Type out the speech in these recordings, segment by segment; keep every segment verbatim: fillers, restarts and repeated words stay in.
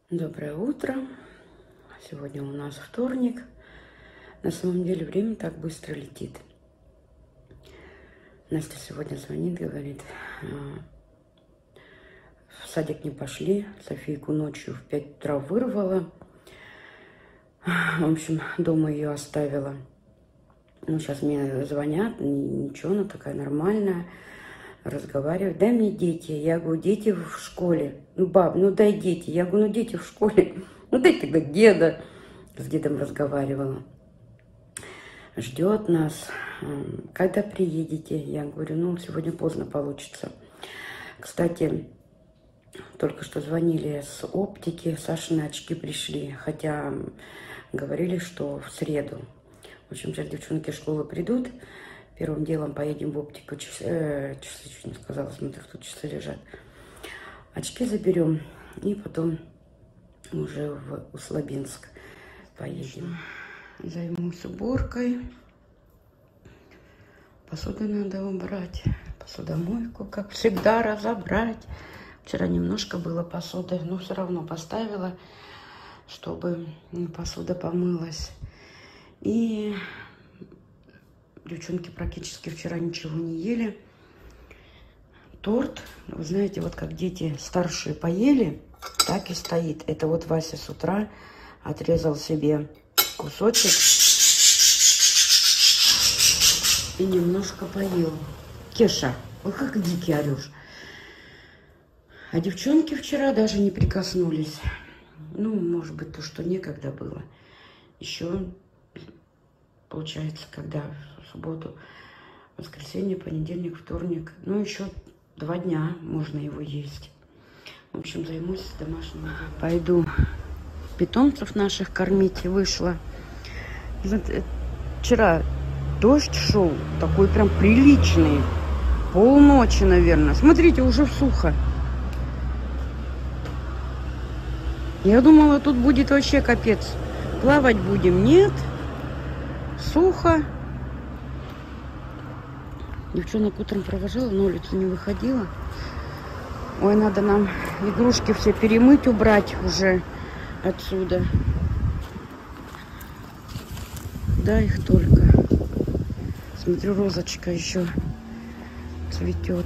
Доброе утро. Сегодня у нас вторник. На самом деле время так быстро летит. Настя сегодня звонит, говорит, в садик не пошли. Софийку ночью в пять утра вырвала. В общем, дома ее оставила. Ну, сейчас мне звонят, ничего, она такая нормальная. Разговаривать. Дай мне дети. Я говорю, дети в школе. Ну, баб, ну дай дети. Я говорю, ну дети в школе. Ну дай тогда деда. С дедом разговаривала. Ждет нас. Когда приедете? Я говорю, ну сегодня поздно получится. Кстати, только что звонили с оптики. Сашины очки пришли. Хотя говорили, что в среду. В общем, сейчас девчонки в школу придут. Первым делом поедем в оптику. Часы, э, часы чуть не сказала, смотри, тут часы лежат. Очки заберем. И потом уже в Услабинск поедем. Займусь уборкой. Посуду надо убрать. Посудомойку, как всегда, разобрать. Вчера немножко было посуды, но все равно поставила, чтобы посуда помылась. И... Девчонки практически вчера ничего не ели. Торт, вы знаете, вот как дети старшие поели, так и стоит. Это вот Вася с утра отрезал себе кусочек и немножко поел. Кеша, ой, как дикий орешь. А девчонки вчера даже не прикоснулись. Ну, может быть, то, что некогда было. Еще, получается, когда... субботу, воскресенье, понедельник, вторник. Ну, еще два дня можно его есть. В общем, займусь домашним делом. Пойду питомцев наших кормить. Вышла. Вчера дождь шел, такой прям приличный. Полночи, наверное. Смотрите, уже сухо. Я думала, тут будет вообще капец. Плавать будем. Нет. Сухо. Девчонок утром провожала, на улицу не выходила. Ой, надо нам игрушки все перемыть, убрать уже отсюда. Да, их только. Смотрю, розочка еще цветет.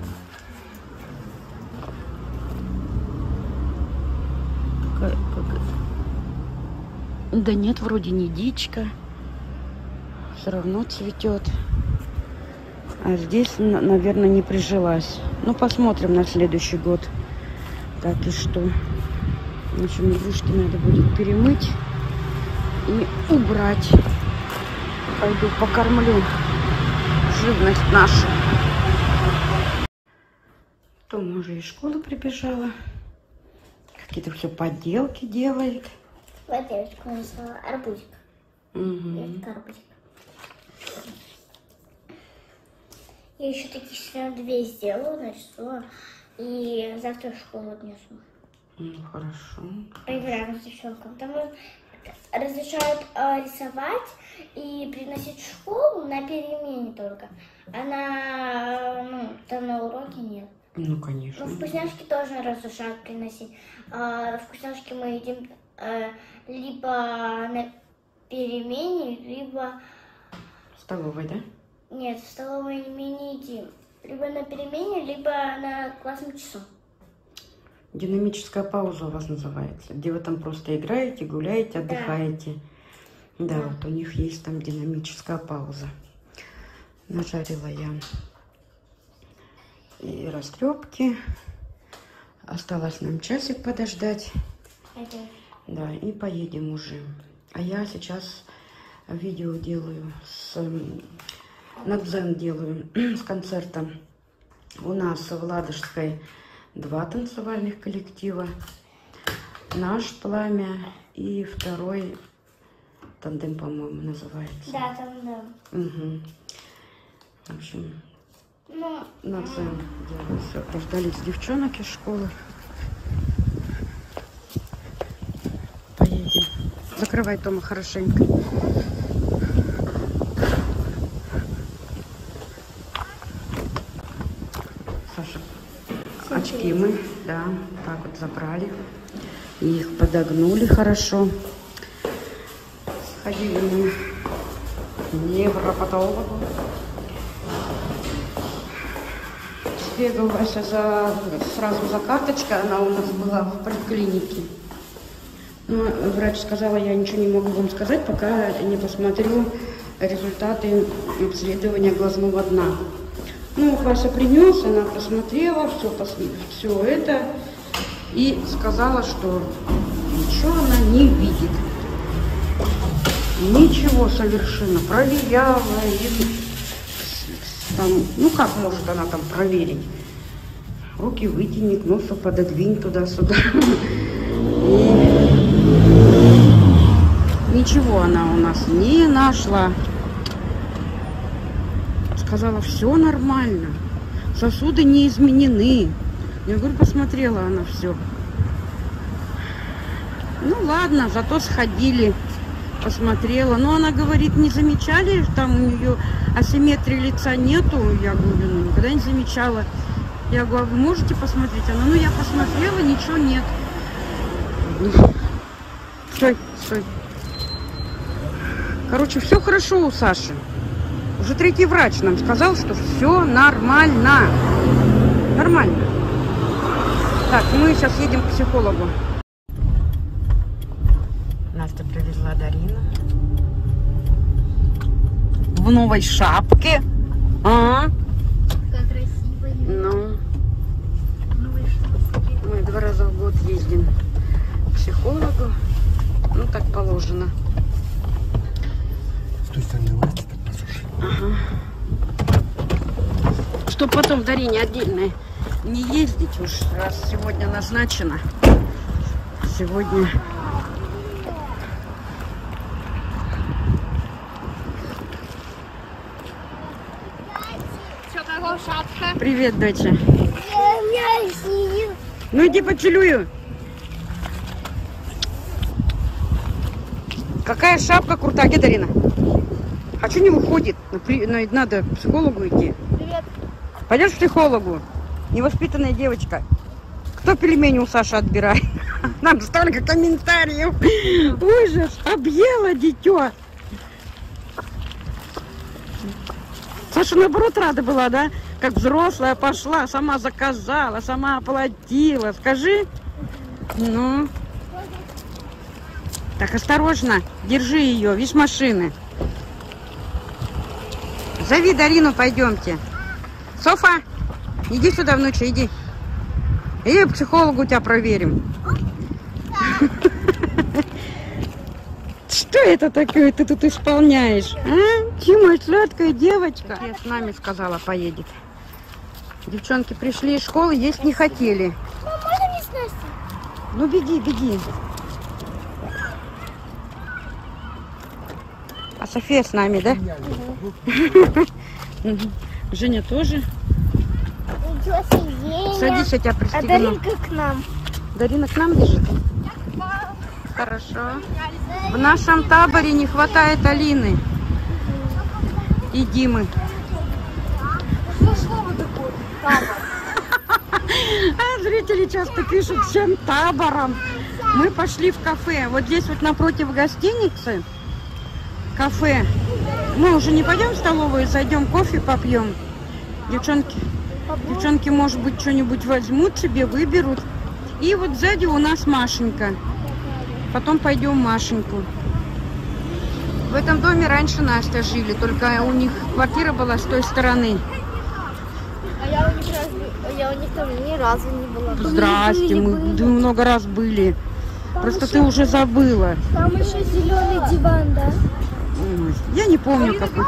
Какая, какая... Да нет, вроде не дичка. Все равно цветет. А здесь, наверное, не прижилась. Ну, посмотрим на следующий год, как и что. В общем, игрушки надо будет перемыть и убрать. Пойду покормлю живность нашу. Тома уже из школы прибежала. Какие-то все поделки делает. Вот девочка нарисовала арбузик. Угу. Это арбузик. Я еще такие еще две сделаю, нарисую. И завтра в школу отнесу. Ну, хорошо. Поиграем с девчонками. Там разрешают э, рисовать и приносить в школу на перемене только. А на, ну, там на уроке нет. Ну, конечно. Ну, вкусняшки тоже разрешают приносить. А, вкусняшки мы едим э, либо на перемене, либо... В столовой, да? Нет, в столовой мы не едим. Либо на перемене, либо на классном часу. Динамическая пауза у вас называется, где вы там просто играете, гуляете, отдыхаете. Да, да, вот у них есть там динамическая пауза. Нажарила я и растрепки. Осталось нам часик подождать. Это... Да, и поедем уже. А я сейчас видео делаю с... На дзен делаю с концертом. У нас в Ладожской два танцевальных коллектива. Наш «Пламя» и второй «Тандем», по-моему, называется. Да, тандем. Угу. В общем, ну, на дзен делаю. Все, дождались девчонок из школы. Поедем. Закрывай, Тома, хорошенько. Очки мы, да, так вот забрали. Их подогнули хорошо. Ходили мы к невропатологу. Бегала за, сразу за карточкой, она у нас была в поликлинике. Но врач сказала, я ничего не могу вам сказать, пока не посмотрю результаты обследования глазного дна. Ну, Паша принес, она посмотрела, все, все это, и сказала, что ничего она не видит. Ничего совершенно. Проверяла, и там, ну, как может она там проверить? Руки вытяни, к носу пододвинь туда-сюда. Ничего она у нас не нашла. Сказала, все нормально. Сосуды не изменены. Я говорю, посмотрела она все. Ну ладно, зато сходили, посмотрела. Но она говорит, не замечали, там у нее асимметрии лица нету. Я говорю, ну никогда не замечала. Я говорю, вы можете посмотреть? Она, ну я посмотрела, ничего нет. Стой, стой. Короче, все хорошо у Саши. Уже третий врач нам сказал, что все нормально. Нормально. Так, мы сейчас едем к психологу. Настя привезла Дарину. В новой шапке. А? Как красиво. Ну. Мы два раза в год ездим к психологу. Ну, так положено. С той стороны власти так послушай. Ага. Чтоб потом Дарине отдельно не ездить уж, раз сегодня назначено. Сегодня... Привет, доча. Ну иди поцелую. Какая шапка крутая, где Дарина? А что не выходит? Надо к психологу идти. Привет. Пойдешь к психологу? Невоспитанная девочка. Кто пельмени у Саши отбирает? Нам столько комментариев. Ужас, объела дитё. Саша, наоборот, рада была, да? Как взрослая пошла, сама заказала, сама оплатила. Скажи. Ну. Так, осторожно. Держи ее, видишь, машины. Зови Дарину, пойдемте. Софа, иди сюда, внуча, иди. Иди к психологу, тебя проверим. Что это такое ты тут исполняешь? А? Чему сладкая девочка? Я с нами сказала, поедет. Девчонки пришли из школы, есть не хотели. Мам, можно мне с Настей? Ну беги, беги. А София с нами, да? Угу. Женя тоже. Садись, я тебя пристегну. А Даринка к нам. Дарина к нам бежит? Хорошо. В нашем таборе не хватает Алины и Димы. А зрители часто пишут, всем табором. Мы пошли в кафе. Вот здесь вот напротив гостиницы кафе. Мы уже не пойдем в столовую, зайдем кофе попьем. Девчонки, девчонки, может быть, что-нибудь возьмут себе, выберут. И вот сзади у нас Машенька. Потом пойдем Машеньку. В этом доме раньше Настя жили, только у них квартира была с той стороны. А я у них, раз, я у них там ни разу не была. Здрасте, мы были. много раз были. Там Просто еще, ты уже забыла. Там еще зеленый диван, да? Ой, я не помню, какой.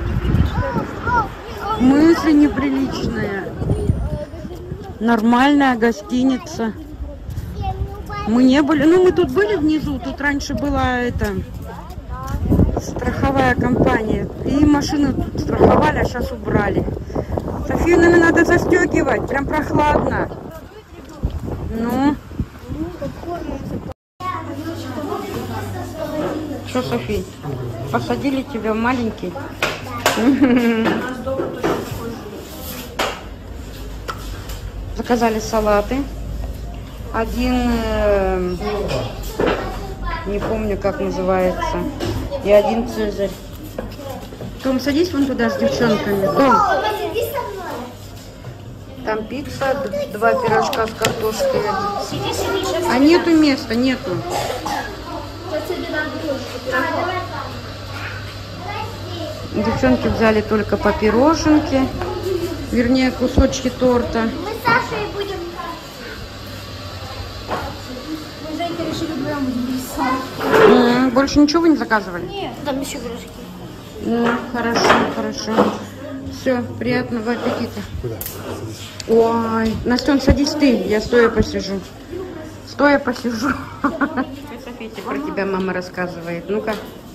Мысль неприличная. Нормальная гостиница. Мы не были, ну мы тут были внизу, тут раньше была эта страховая компания. И машины тут страховали, а сейчас убрали. Софию, наверное, надо застегивать, прям прохладно. Ну. Что, София, посадили тебя в маленький? Заказали салаты. один, э, не помню, как называется, и один цезарь. Том, садись вон туда с девчонками. Том. Там пицца, два пирожка с картошкой. А нету места, нету. Девчонки взяли только по пироженке, вернее, кусочки торта. Мы с Сашей будем... Мы за это решили вдвоем рисовать. М-м, больше ничего вы не заказывали? Нет, там еще пирожки. Ну, хорошо, хорошо. Все, приятного аппетита. Куда? Ой, Настен, садись ты, я стоя посижу. Стоя посижу. София, про тебя мама рассказывает. Ну-ка.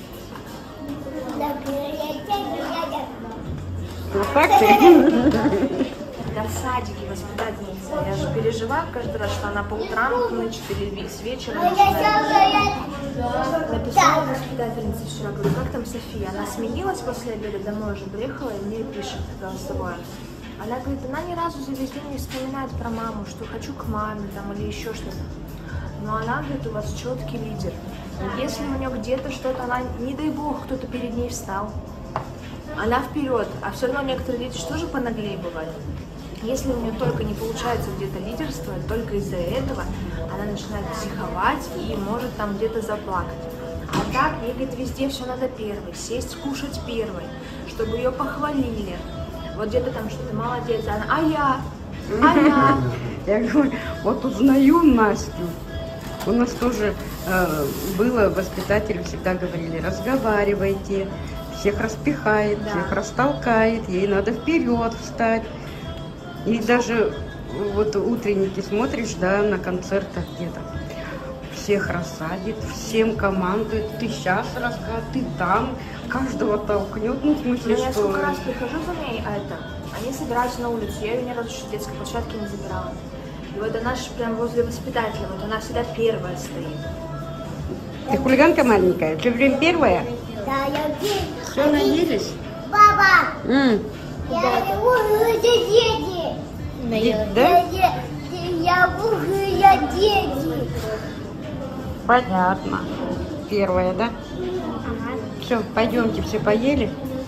Вот так ты? Когда в садике воспитательница, я же переживаю каждый раз, что она по утрам ночью или с вечера начинает. Написала воспитательнице вчера, говорю, как там София? Она сменилась после обеда, домой уже приехала и мне пишет голосовое. Она говорит, она ни разу за весь день не вспоминает про маму, что хочу к маме там или еще что-то. Но она, говорит, у вас четкий лидер. Если у нее где-то что-то, она, не дай бог, кто-то перед ней встал, она вперед. А все равно некоторые дети тоже понаглее бывают. Если у нее только не получается где-то лидерствовать, только из-за этого она начинает психовать и может там где-то заплакать. А так, ей, говорит, везде все надо первой, сесть, кушать первой, чтобы ее похвалили. Вот где-то там что-то молодец, она, а я, а я. Я говорю, вот узнаю Настю. У нас тоже э, было, воспитатели всегда говорили, разговаривайте, всех распихает, Да. всех растолкает, ей надо вперед встать. И даже вот утренники смотришь, да, на концертах где-то, всех рассадит, всем командует, ты сейчас расскажешь, ты там, каждого толкнет, ну в смысле, Но я что... сколько раз прихожу за ней, а это, они собираются на улицу, я ее ни разу еще с детской площадки не забирала. И вот она же прям возле воспитателя, вот она всегда первая стоит. Ты хулиганка маленькая, все время первая? Да, я здесь. Все, наелись? Папа, М, я буду дети. да? Я буду я дети. Понятно. Первая, да? Все, пойдемте, все поели?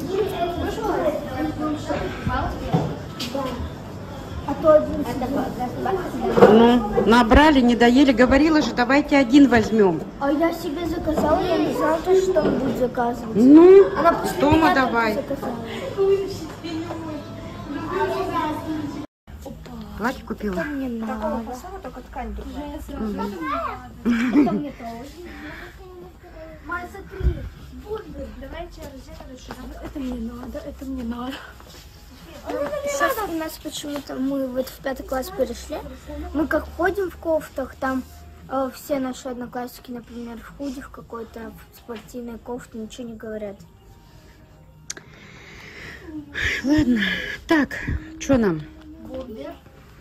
А то один. Ну, набрали, не доели. Говорила же, давайте один возьмем. А я себе заказала, я не знала, что он будет заказывать. Ну, Она после Тома меня давай. заказала. Платье купила? Мне Такого надо. фасона, только ткань другая. Это мне тоже. Май, смотри. Давайте розетку. Это мне надо, это мне надо. Сейчас у нас почему-то, мы вот в пятый класс перешли, мы как ходим в кофтах, там э, все наши одноклассники, например, в худи, в какой-то в спортивной кофте, ничего не говорят. Ладно. Так, что нам? Бомбер.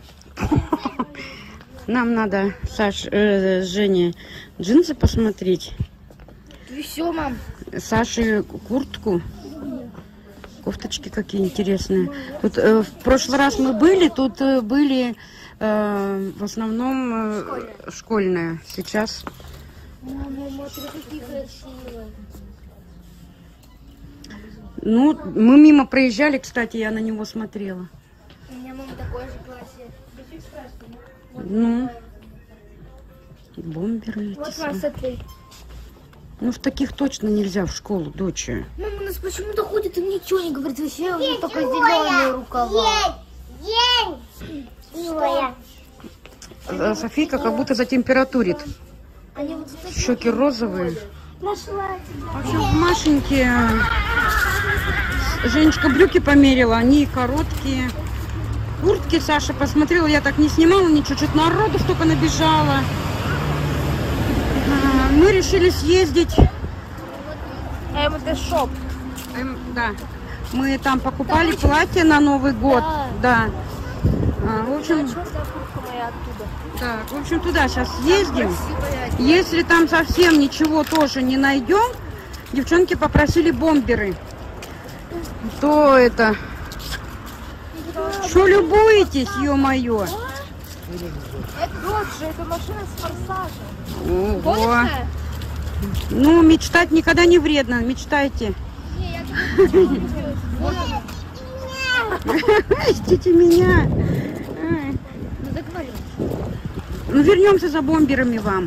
Нам надо, Саш, э, Жене, джинсы посмотреть. Ты все, мам? Саше куртку. Кофточки какие интересные. Тут э, в прошлый раз мы были, тут э, были э, в основном э, школьные. Сейчас. Мама, смотри, какие красивые. Ну, мы мимо проезжали, кстати, я на него смотрела. У меня мама такой же классе. Ну, бомберы эти. Вот, сам- мам, смотри. Ну, в таких точно нельзя в школу, дочь. Мама у нас почему-то ходит и ничего не говорит. Вообще у нее только зеленые рукава. А Софийка как будто затемпературит. Они вот такие. Щеки розовые. Нашла тебя. В общем, в Машеньке Женечка брюки померила, они короткие. Куртки Саша посмотрела, я так не снимала ничего, что-то народу столько набежало. А, Мы решили съездить. эм дэ шоп. Эм, да, мы там покупали платье на Новый год. Да. А, в общем, Черная куртка моя оттуда. так, в общем, туда сейчас съездим. Если там совсем ничего тоже не найдем, девчонки попросили бомберы. То это... Что любуетесь, ё-моё? Вот же, это машина с форсажем. Ого. Ну, мечтать никогда не вредно. Мечтайте. Ищите меня. Ну, вернемся за бомберами вам.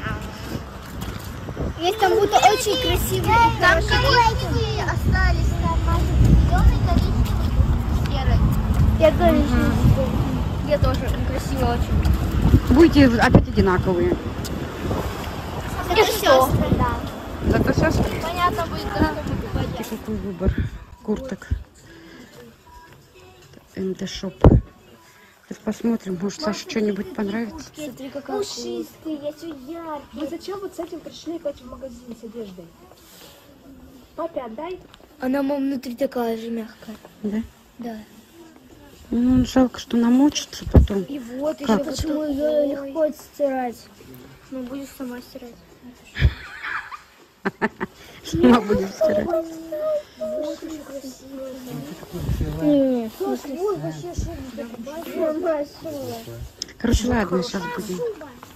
Есть там будто очень красивые. Там коричневые остались. Там зеленый, коричневый, серый. Я коричневый. Я тоже красиво очень. Будете опять одинаковые. Это сестры, да. Зато сестры. Понятно будет, да. Какой выбор курток. эм дэ шоп. Сейчас посмотрим, может, Саше что-нибудь понравится. Смотри, какая пушистые, я все яркие. Вы зачем вот с этим пришли хоть в магазин с одеждой? Папе отдай. Она, мам, внутри такая же мягкая. Да? Да. Ну, жалко, что намочится потом. И вот Как? еще почему ее легко стирать. Ну, будешь сама стирать. Сама будешь стирать. Очень красиво. Нет, вообще шубка. Короче, ладно, сейчас будем.